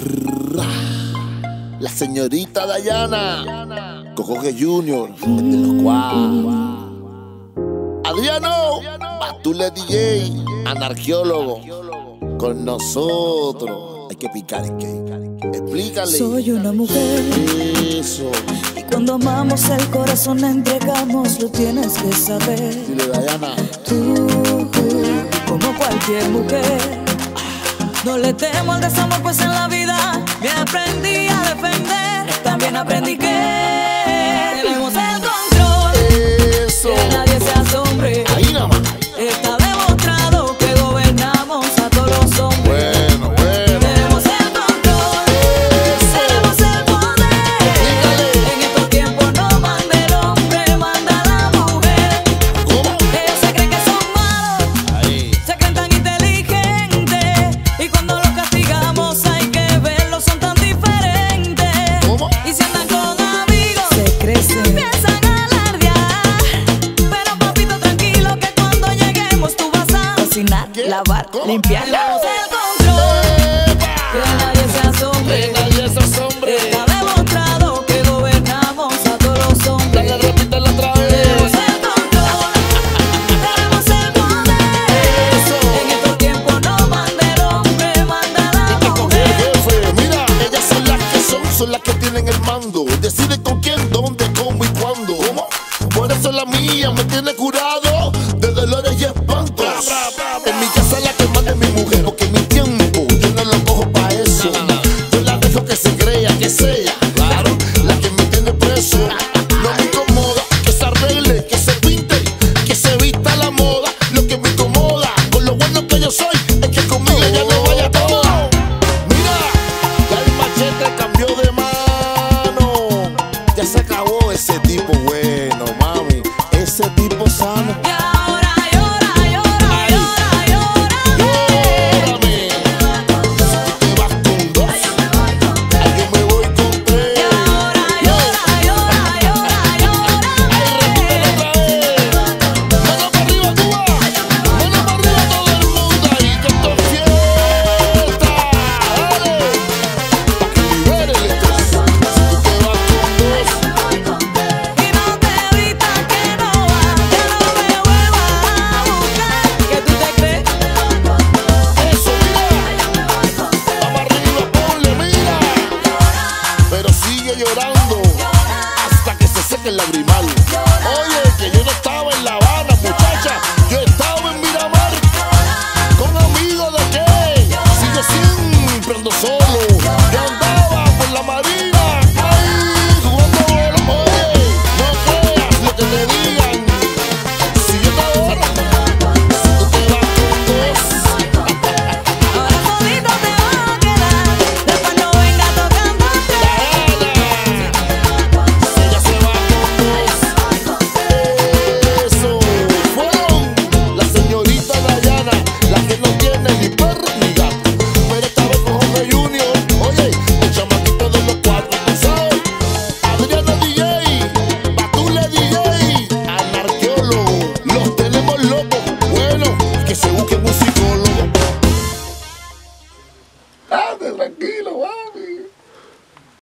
La señorita Dayana, Cocoque Junior, de los Cuá. Adriano, Batule DJ, anarqueólogo, con nosotros. Hay que picar el cake. Explícale. Soy una mujer. Eso. Y cuando amamos el corazón entregamos, lo tienes que saber. Dile, Dayana. Tú, como cualquier mujer, no le temo al desamor, pues en la vida me aprendí a defender. También aprendí que tenemos el control. Eso. Que nadie se asombre. Ahí nada más. Está demostrado que gobernamos a todos los hombres. Bueno. Tenemos el control. Eso. Tenemos el poder. Explícale. En estos tiempos no manda el hombre, manda la mujer. ¿Cómo? Ellos se creen que son malos, Ahí. se creen tan inteligentes, y cuando los castigamos hay que verlos, son tan diferentes. ¿Cómo? Y si andan con amigos, se crecen, empiezan a alardear. Pero papito, tranquilo que cuando lleguemos tú vas a cocinar, ¿Qué? lavar, ¿Cómo? limpiar. Tenemos el control. Que nadie se asombre. Nadie se asombre. Está demostrado que gobernamos a todos los hombres. Dale, repítelo otra vez. Tenemos el control, tenemos el poder. Eso. En estos tiempos no manda el hombre, manda la mujer. Jefe, mira, ellas son las que son las que tienen el mando. Deciden con quién, dónde, cómo y cuándo. ¿Cómo? Por eso la mía me tiene curado de dolores y espantos. En mi casa la que manda es mi mujer, porque en mi tiempo yo no lo cojo pa' eso. Yo la dejo que se crea, que sea, claro, la que me tiene preso. No me incomoda que se arregle, que se pinte, que se vista la moda. Lo que me incomoda, con lo bueno que yo soy, es que conmigo ella no vaya todo. Mira, ya el machete cambió de mano. Ya se acabó ese tipo bueno, mami. Ese tipo sano. Y ahora llora, llora, llora, llora. Llórame. Si tú te vas con dos, ay, yo me voy con tres. Y ahora llora, llora, llora, llora. Ay, repítelo otra vez. Mano para arriba, Cuba. Mano para arriba, todo el mundo ahí. Que esto es fiesta. Dale. Pa' que libere el estrés. Si tú te vas con dos, Y no te evitas que no va, que no me vuelva a buscar. Que tú te crees. eso, mira. Vamos arriba, ponle, mira. Pero sigue llorando hasta que se seque el lagrimal.